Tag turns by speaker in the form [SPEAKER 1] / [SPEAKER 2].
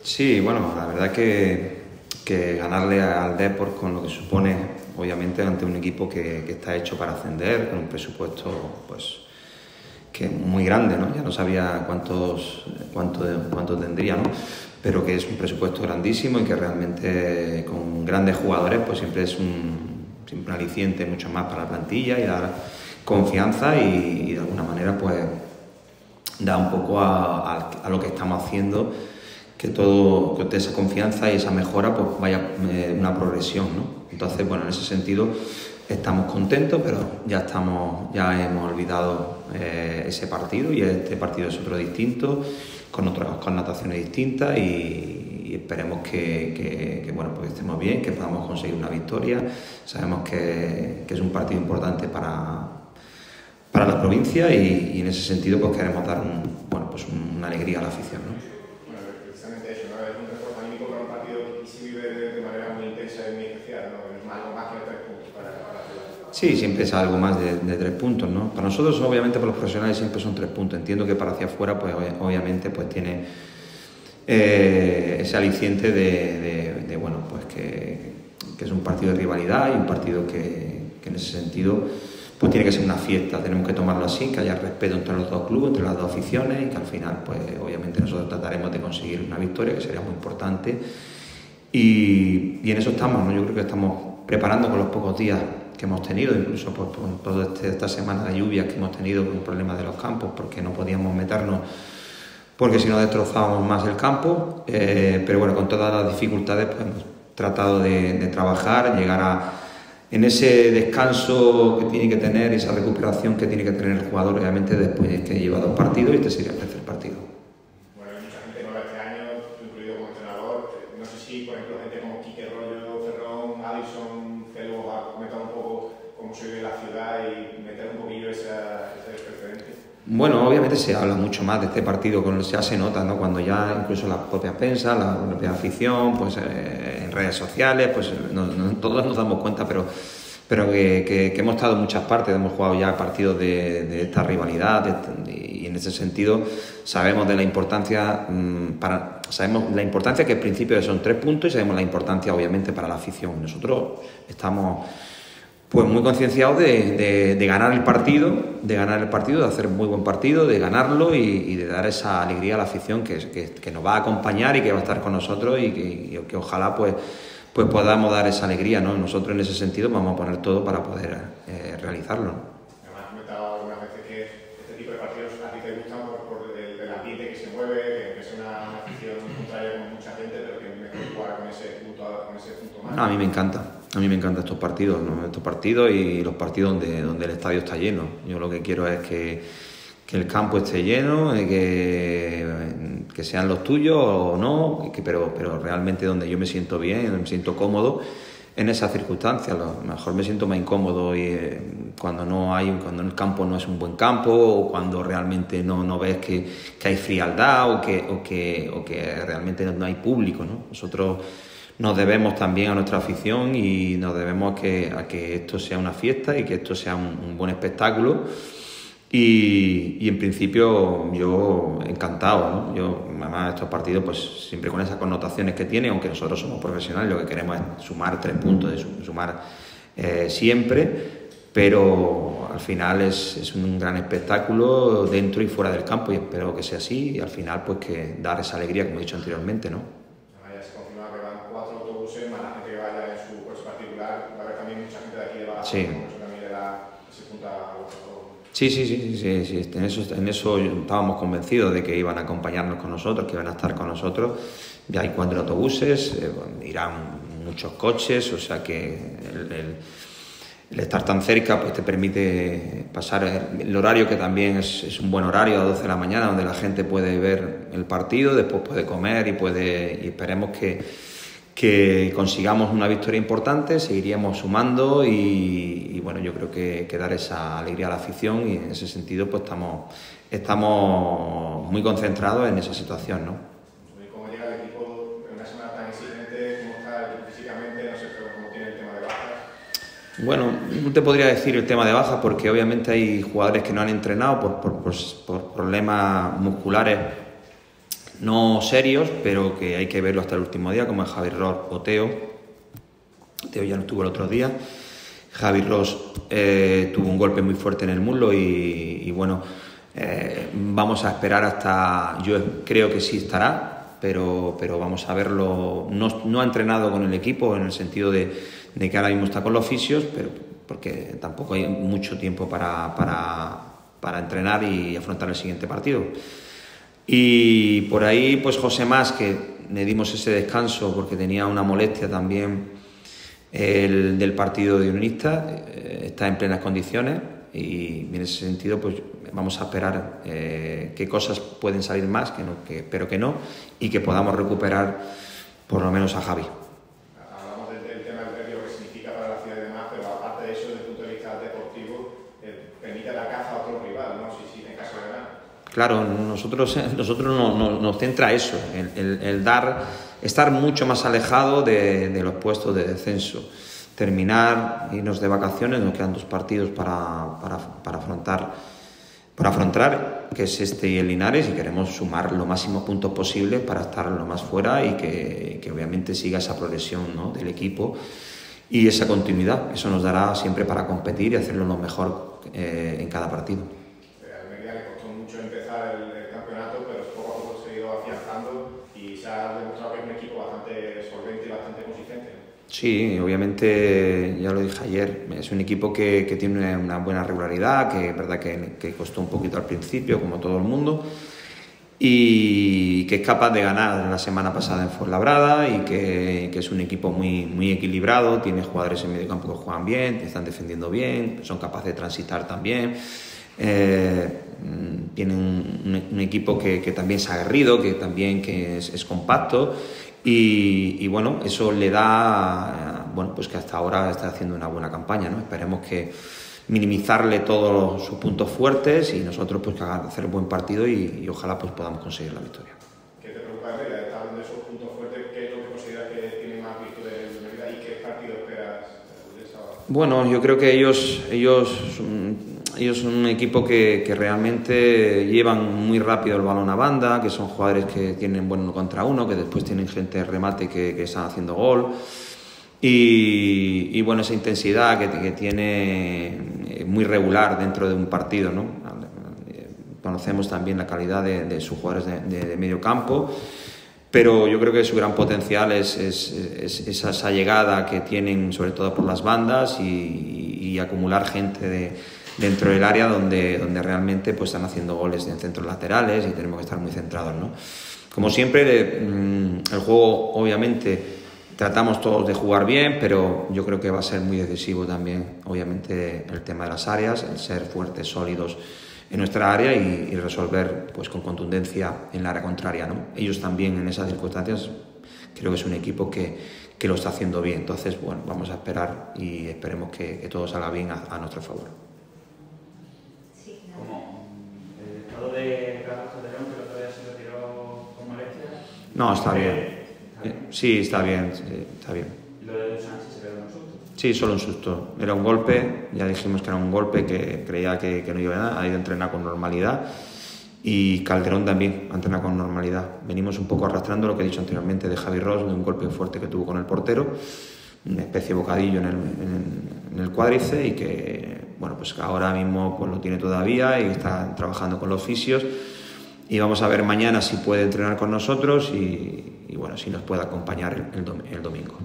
[SPEAKER 1] Sí, bueno, la verdad que ganarle al Depor con lo que supone, obviamente, ante un equipo que está hecho para ascender, con un presupuesto pues que es muy grande, ¿no? Ya no sabía cuánto tendría, ¿no? Pero que es un presupuesto grandísimo y que realmente con grandes jugadores pues siempre es siempre un aliciente mucho más para la plantilla y dar confianza y de alguna manera pues da un poco a lo que estamos haciendo, que toda esa confianza y esa mejora pues vaya una progresión, ¿no? Entonces, bueno, en ese sentido estamos contentos, pero ya hemos olvidado ese partido, y este partido es otro distinto, con otras connotaciones distintas, y esperemos bueno, pues estemos bien, que podamos conseguir una victoria. Sabemos que es un partido importante para la provincia, y en ese sentido pues queremos dar una alegría a la afición, ¿no?
[SPEAKER 2] Bueno, precisamente eso, ¿no? Es un refuerzo anímico para un partido que se vive de manera muy intensa y muy especial, ¿no? Es algo más que 3 puntos para la ciudad.
[SPEAKER 1] Sí, siempre es algo más de 3 puntos, ¿no? Para nosotros, obviamente, para los profesionales siempre son 3 puntos. Entiendo que para hacia afuera, pues obviamente, pues tiene ese aliciente de bueno, pues que es un partido de rivalidad, y un partido que en ese sentido pues tiene que ser una fiesta. Tenemos que tomarlo así, que haya respeto entre los dos clubes, entre las dos aficiones, y que al final pues obviamente nosotros trataremos de conseguir una victoria, que sería muy importante, y en eso estamos, ¿no? Yo creo que estamos preparando con los pocos días que hemos tenido, incluso por toda esta semana de lluvias que hemos tenido, con el problema de los campos, porque no podíamos meternos, porque si no destrozábamos más el campo, pero bueno, con todas las dificultades pues hemos tratado de trabajar, llegar en ese descanso que tiene que tener, esa recuperación que tiene que tener el jugador, obviamente, después que lleva 2 partidos, y este sería el tercer partido.
[SPEAKER 2] Bueno, hay mucha gente nueva este año, tú incluido como entrenador. No sé si, por ejemplo, gente como Quique Rollo, Ferrón, Addison, Celo, ha comentado un poco cómo se vive la ciudad y meter un poquillo ese precedente.
[SPEAKER 1] Bueno, obviamente se habla mucho más de este partido, ya se nota, ¿no? Cuando ya incluso la propia prensa, la propia afición, pues en redes sociales, pues todos nos damos cuenta, pero que hemos estado en muchas partes, hemos jugado ya partidos de esta rivalidad, y en ese sentido sabemos de la importancia, sabemos la importancia, que en principio son 3 puntos, y sabemos la importancia obviamente para la afición. Nosotros estamos pues muy concienciados de ganar el partido, de hacer un muy buen partido, de ganarlo, y de dar esa alegría a la afición que nos va a acompañar y que va a estar con nosotros, y que ojalá pues podamos dar esa alegría, ¿no? Nosotros en ese sentido vamos a poner todo para poder realizarlo, ¿no?
[SPEAKER 2] Además, has comentado algunas veces que este tipo de partidos a ti te gustan por el ambiente que se mueve, que es una afición contraria con mucha gente, pero que es mejor jugar con ese punto más.
[SPEAKER 1] No, a mí me encantan estos partidos, ¿no? Estos partidos y los partidos donde el estadio está lleno. Yo lo que quiero es que el campo esté lleno, que sean los tuyos o no, pero realmente donde yo me siento bien, me siento cómodo en esas circunstancias. A lo mejor me siento más incómodo cuando el campo no es un buen campo, o cuando realmente no ves que hay frialdad, o que realmente no hay público, ¿no? Nosotros nos debemos también a nuestra afición, y nos debemos a que esto sea una fiesta, y que esto sea un buen espectáculo. Y en principio yo encantado, ¿no? Yo, además, estos partidos pues siempre con esas connotaciones que tiene, aunque nosotros somos profesionales, lo que queremos es sumar 3 puntos, sumar siempre, pero al final es un gran espectáculo dentro y fuera del campo, y espero que sea así, y al final pues que dar esa alegría, como he dicho anteriormente, ¿no?
[SPEAKER 2] Ya se confirma que van 4 autobuses, más la gente que vaya en su coche particular. Va a haber también mucha gente de aquí de Badajoz,
[SPEAKER 1] Sí.
[SPEAKER 2] eso también le da ese punto a vuestro.
[SPEAKER 1] Sí. En eso estábamos convencidos de que iban a acompañarnos con nosotros, que iban a estar con nosotros. Ya hay 4 autobuses, irán muchos coches, o sea que el estar tan cerca pues te permite pasar el horario, que también es un buen horario, a 12 de la mañana, donde la gente puede ver el partido, después puede comer, y esperemos que consigamos una victoria importante. Seguiríamos sumando, y bueno, yo creo que dar esa alegría a la afición, y en ese sentido pues estamos muy concentrados en esa situación, ¿no?
[SPEAKER 2] ¿Cómo llega el equipo en una semana tan exigente? ¿Cómo está el equipo físicamente? No sé cómo tiene el tema de bajas.
[SPEAKER 1] Bueno, no te podría decir el tema de bajas, porque obviamente hay jugadores que no han entrenado por problemas musculares no serios, pero que hay que verlo hasta el último día, como es Javi Ross o Teo. Teo ya no estuvo el otro día. Javi Ross tuvo un golpe muy fuerte en el muslo y bueno, vamos a esperar hasta... Yo creo que sí estará, pero vamos a verlo. No ha entrenado con el equipo en el sentido de que ahora mismo está con los fisios, pero porque tampoco hay mucho tiempo para entrenar y afrontar el siguiente partido. Y por ahí, pues José Mas, que le dimos ese descanso porque tenía una molestia también del partido de Unionistas, está en plenas condiciones y en ese sentido pues vamos a esperar qué cosas pueden salir más, pero que no, y que podamos recuperar por lo menos a Javi.
[SPEAKER 2] Hablamos del tema del derbi, lo que significa para la ciudad y demás, pero aparte de eso, desde el punto de vista deportivo, permite la caza a otro rival, ¿no? Si en caso de ganar.
[SPEAKER 1] Claro, nosotros nos centra eso, el estar mucho más alejado de los puestos de descenso, terminar, irnos de vacaciones, nos quedan 2 partidos para afrontar, que es este y el Linares, y queremos sumar los máximos puntos posibles para estar lo más fuera y que obviamente siga esa progresión, ¿no?, del equipo y esa continuidad. Eso nos dará siempre para competir y hacerlo lo mejor en cada partido.
[SPEAKER 2] Almería le costó mucho empezar el campeonato, pero poco a poco se ha ido afianzando y se ha demostrado que es un equipo bastante solvente y bastante consistente.
[SPEAKER 1] Sí, obviamente, ya lo dije ayer, es un equipo que tiene una buena regularidad, que es verdad que costó un poquito al principio, como todo el mundo, y que es capaz de ganar la semana pasada en Fuenlabrada y que es un equipo muy equilibrado, tiene jugadores en medio campo que juegan bien, que están defendiendo bien, son capaces de transitar también. Tienen un equipo que también es aguerrido, que también es compacto y bueno, eso le da, bueno, pues que hasta ahora está haciendo una buena campaña, ¿no? Esperemos que minimizarle todos sus puntos fuertes y nosotros pues hacer un buen partido y ojalá pues podamos conseguir la victoria.
[SPEAKER 2] ¿Qué te preocupa de Mérida? Estás hablando de esos puntos fuertes, ¿qué es lo que consideras que tiene más virtud de Mérida y qué partido esperas del sábado?
[SPEAKER 1] Bueno, yo creo que ellos son un equipo que realmente llevan muy rápido el balón a banda, que son jugadores que tienen buen 1 contra 1, que después tienen gente de remate que están haciendo gol. Y bueno, esa intensidad que tiene muy regular dentro de un partido, ¿no? Conocemos también la calidad de sus jugadores de medio campo, pero yo creo que su gran potencial es esa llegada que tienen sobre todo por las bandas y acumular gente dentro del área donde realmente pues están haciendo goles en centros laterales y tenemos que estar muy centrados, ¿no? Como siempre, el juego obviamente tratamos todos de jugar bien, pero yo creo que va a ser muy decisivo también, obviamente, el tema de las áreas, el ser fuertes, sólidos en nuestra área y resolver pues con contundencia en el área contraria, ¿no? Ellos también en esas circunstancias creo que es un equipo que lo está haciendo bien. Entonces, bueno, vamos a esperar y esperemos que todo salga bien a nuestro favor.
[SPEAKER 3] Sí, ¿cómo? ¿El estado de Carlos Calderón, que el otro día se retiró con molestias?
[SPEAKER 1] No, está bien. Sí, está bien, está bien.
[SPEAKER 3] ¿Y lo de Sánchez se quedó un susto?
[SPEAKER 1] Sí, solo un susto. Era un golpe, ya dijimos que era un golpe, que creía que no iba a nada, ha ido a entrenar con normalidad. Y Calderón también ha entrenado con normalidad. Venimos un poco arrastrando lo que he dicho anteriormente de Javi Ross, de un golpe fuerte que tuvo con el portero, una especie de bocadillo en el cuádriceps y que, bueno, pues ahora mismo pues lo tiene todavía y está trabajando con los fisios. Y vamos a ver mañana si puede entrenar con nosotros y bueno, si nos puede acompañar el domingo.